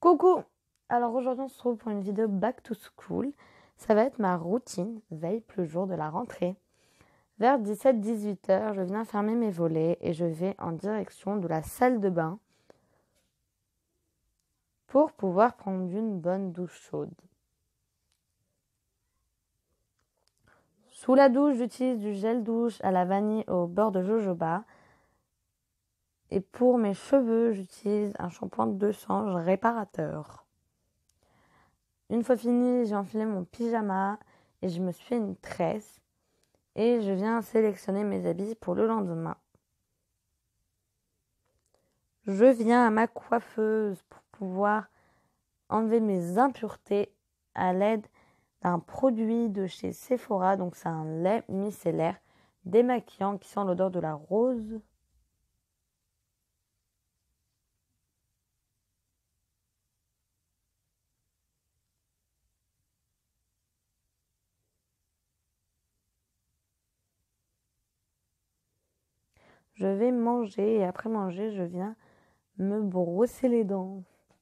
Coucou! Alors aujourd'hui on se retrouve pour une vidéo back to school. Ça va être ma routine, veille le jour de la rentrée. Vers 17-18 heures, je viens fermer mes volets et je vais en direction de la salle de bain pour pouvoir prendre une bonne douche chaude. Sous la douche, j'utilise du gel douche à la vanille au beurre de jojoba. Et pour mes cheveux, j'utilise un shampoing de change réparateur. Une fois fini, j'ai enfilé mon pyjama et je me suis fait une tresse. Et je viens sélectionner mes habits pour le lendemain. Je viens à ma coiffeuse pour pouvoir enlever mes impuretés à l'aide d'un produit de chez Sephora. Donc c'est un lait micellaire démaquillant qui sent l'odeur de la rose. Je vais manger et après manger, je viens me brosser les dents.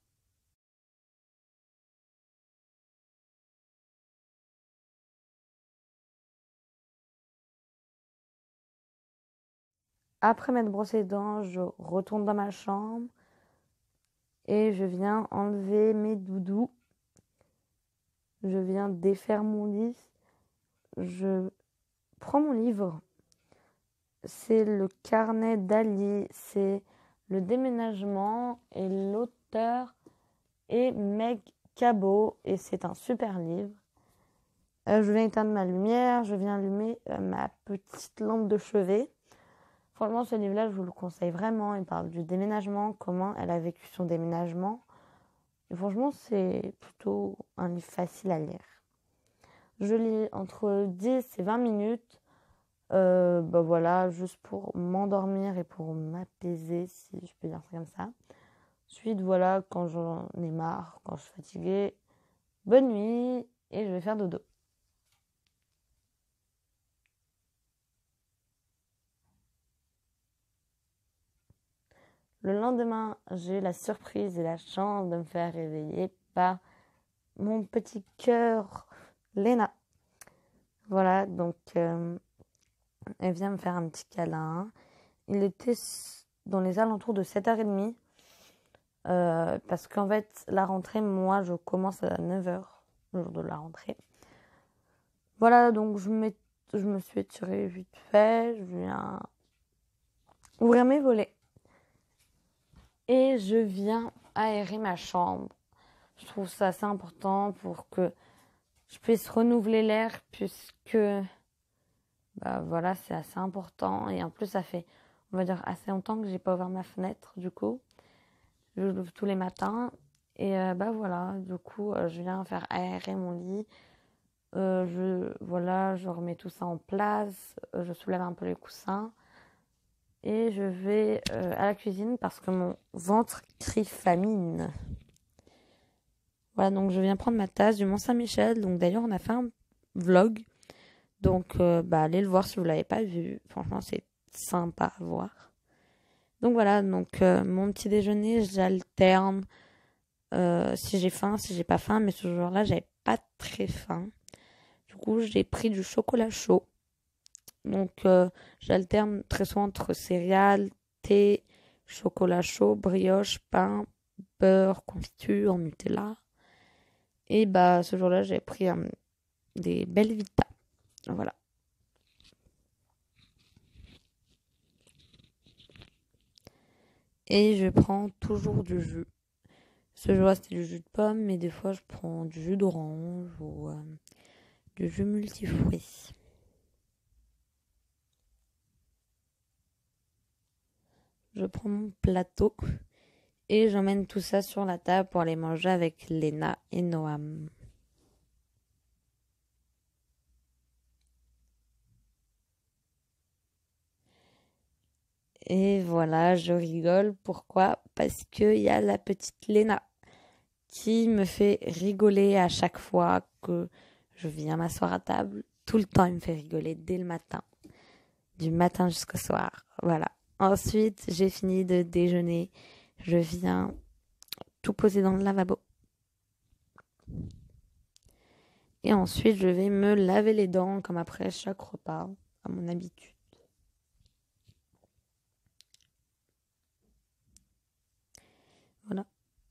Après m'être brossé les dents, je retourne dans ma chambre et je viens enlever mes doudous. Je viens défaire mon lit. Je prends mon livre. C'est le carnet d'Ali. C'est le déménagement et l'auteur est Meg Cabot et c'est un super livre. Je viens éteindre ma lumière. Je viens allumer ma petite lampe de chevet. Franchement, ce livre-là, je vous le conseille vraiment. Il parle du déménagement, comment elle a vécu son déménagement. Et franchement, c'est plutôt un livre facile à lire. Je lis entre 10 et 20 minutes. Voilà, juste pour m'endormir et pour m'apaiser, si je peux dire ça comme ça. Ensuite, voilà, quand j'en ai marre, quand je suis fatiguée, bonne nuit et je vais faire dodo. Le lendemain, j'ai la surprise et la chance de me faire réveiller par mon petit cœur, Léna. Voilà, donc elle vient me faire un petit câlin. Il était dans les alentours de 7h30. Parce qu'en fait, la rentrée, moi, je commence à 9h, le jour de la rentrée. Voilà, donc je me suis étirée vite fait. Je viens ouvrir mes volets. Et je viens aérer ma chambre. Je trouve ça assez important pour que je puisse renouveler l'air puisque voilà, c'est assez important. Et en plus, ça fait, on va dire, assez longtemps que j'ai pas ouvert ma fenêtre, du coup. Je l'ouvre tous les matins. Et voilà, du coup, je viens faire aérer mon lit. Je remets tout ça en place. Je soulève un peu les coussins. Et je vais à la cuisine parce que mon ventre crie famine. Voilà, donc je viens prendre ma tasse du Mont-Saint-Michel. Donc d'ailleurs, on a fait un vlog. Donc allez le voir si vous ne l'avez pas vu. Franchement, c'est sympa à voir. Donc voilà, donc mon petit déjeuner, j'alterne. Si j'ai faim, si j'ai pas faim, mais ce jour-là, j'avais pas très faim. Du coup, j'ai pris du chocolat chaud. Donc, j'alterne très souvent entre céréales, thé, chocolat chaud, brioche, pain, beurre, confiture, Nutella. Et ce jour-là, j'ai pris des Belvita. Voilà. Et je prends toujours du jus. Ce jour-là, c'était du jus de pomme, mais des fois, je prends du jus d'orange ou du jus multifruits. Je prends mon plateau et j'emmène tout ça sur la table pour aller manger avec Léna et Noam. Et voilà, je rigole. Pourquoi? Parce qu'il y a la petite Léna qui me fait rigoler à chaque fois que je viens m'asseoir à table. Tout le temps, il me fait rigoler dès le matin. Du matin jusqu'au soir. Voilà. Ensuite, j'ai fini de déjeuner. Je viens tout poser dans le lavabo. Et ensuite, je vais me laver les dents comme après chaque repas, à mon habitude. Voilà.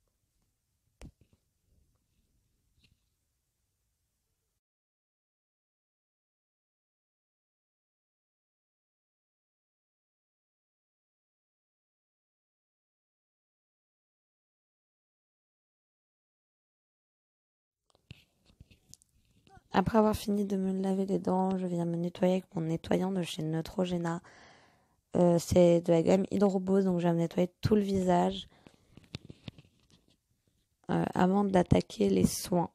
Après avoir fini de me laver les dents, je viens me nettoyer avec mon nettoyant de chez Neutrogena. C'est de la gamme Hydrobose, donc je vais me nettoyer tout le visage avant d'attaquer les soins.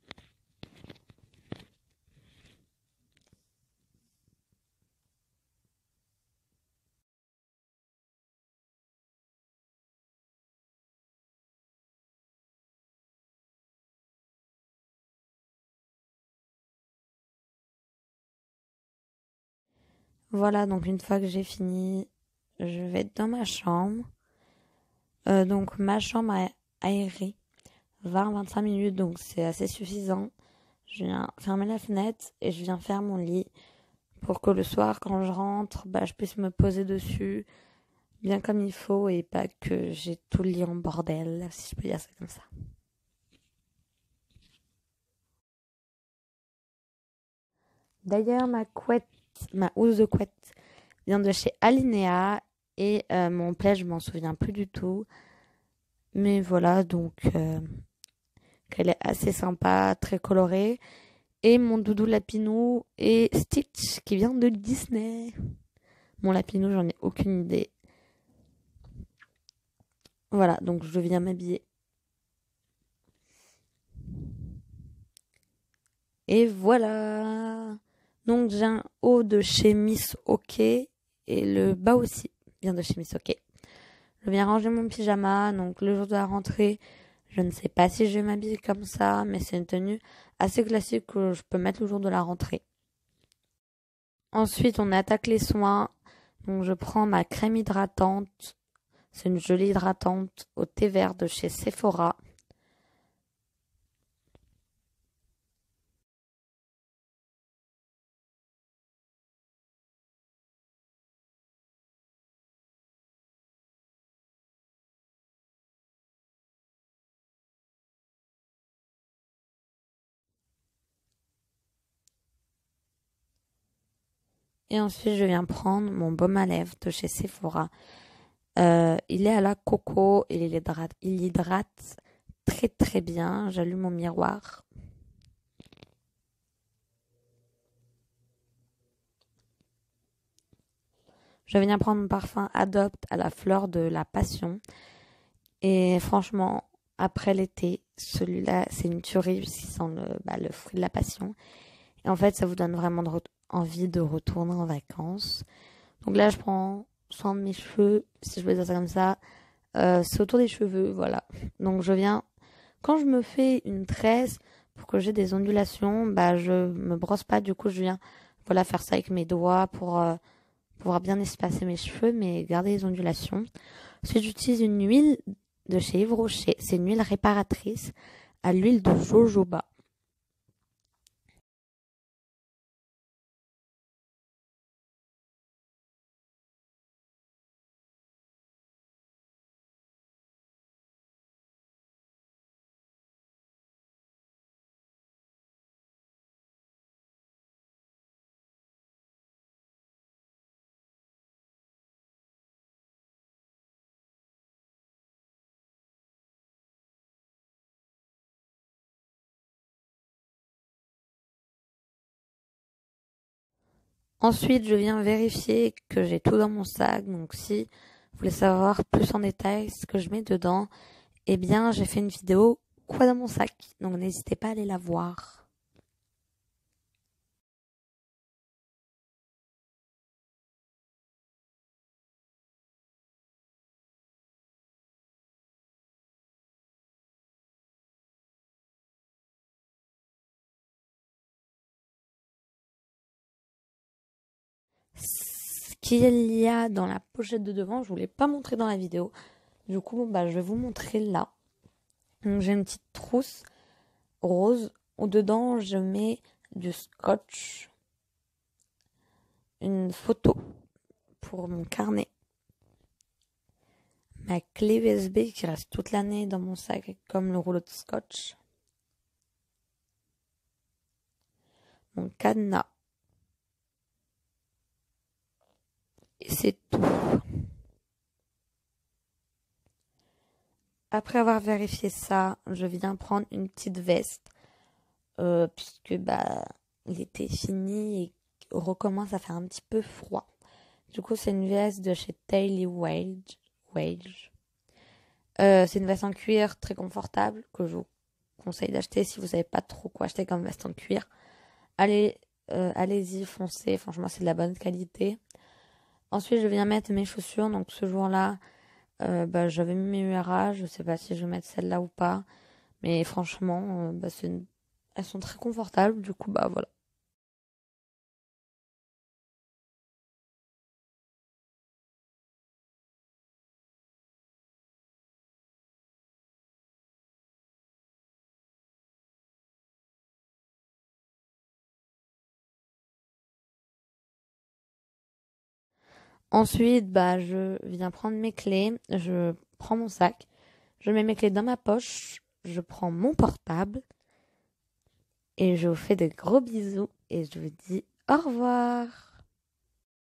Voilà, donc une fois que j'ai fini, je vais être dans ma chambre. Donc ma chambre est aérée 20-25 minutes, donc c'est assez suffisant. Je viens fermer la fenêtre et je viens faire mon lit pour que le soir, quand je rentre, je puisse me poser dessus bien comme il faut et pas que j'ai tout le lit en bordel, si je peux dire ça comme ça. D'ailleurs, ma housse de couette vient de chez Alinea et mon plaid, je m'en souviens plus du tout. Mais voilà, donc qu'elle est assez sympa, très colorée. Et mon doudou Lapinou et Stitch qui vient de Disney. Mon Lapinou, j'en ai aucune idée. Voilà, donc je viens m'habiller. Et voilà. Donc j'ai un haut de chez Miss OK et le bas aussi vient de chez Miss OK. Je viens ranger mon pyjama, donc le jour de la rentrée, je ne sais pas si je vais m'habiller comme ça, mais c'est une tenue assez classique que je peux mettre le jour de la rentrée. Ensuite, on attaque les soins. Donc je prends ma crème hydratante. C'est une jolie hydratante au thé vert de chez Sephora. Et ensuite, je viens prendre mon baume à lèvres de chez Sephora. Il est à la coco et il hydrate très très bien. J'allume mon miroir. Je viens prendre mon parfum Adopt à la fleur de la passion. Et franchement, après l'été, celui-là, c'est une tuerie puisqu'il sent le fruit de la passion. Et en fait, ça vous donne vraiment envie de retourner en vacances. Donc là, je prends soin de mes cheveux, si je peux dire ça comme ça. C'est autour des cheveux, voilà. Donc je viens, quand je me fais une tresse pour que j'ai des ondulations, je me brosse pas. Du coup, je viens faire ça avec mes doigts pour pouvoir bien espacer mes cheveux, mais garder les ondulations. Ensuite, j'utilise une huile de chez Yves Rocher. C'est une huile réparatrice à l'huile de jojoba. Ensuite, je viens vérifier que j'ai tout dans mon sac. Donc, si vous voulez savoir plus en détail ce que je mets dedans, eh bien, j'ai fait une vidéo quoi dans mon sac. Donc, n'hésitez pas à aller la voir. Ce qu'il y a dans la pochette de devant, je ne vous l'ai pas montré dans la vidéo. Du coup, je vais vous montrer là. Donc j'ai une petite trousse rose où dedans je mets du scotch, une photo pour mon carnet, ma clé USB qui reste toute l'année dans mon sac comme le rouleau de scotch, mon cadenas, et c'est tout. Après avoir vérifié ça, je viens prendre une petite veste puisque l'été est fini et recommence à faire un petit peu froid. Du coup, c'est une veste de chez Daily Wage. C'est une veste en cuir très confortable que je vous conseille d'acheter si vous savez pas trop quoi acheter comme veste en cuir. Allez-y, foncez. Franchement, c'est de la bonne qualité. Ensuite, je viens mettre mes chaussures. Donc, ce jour-là, j'avais mis mes URA. Je sais pas si je vais mettre celle-là ou pas. Mais franchement, elles sont très confortables. Du coup, voilà. Ensuite, je viens prendre mes clés. Je prends mon sac. Je mets mes clés dans ma poche. Je prends mon portable. Et je vous fais de gros bisous. Et je vous dis au revoir.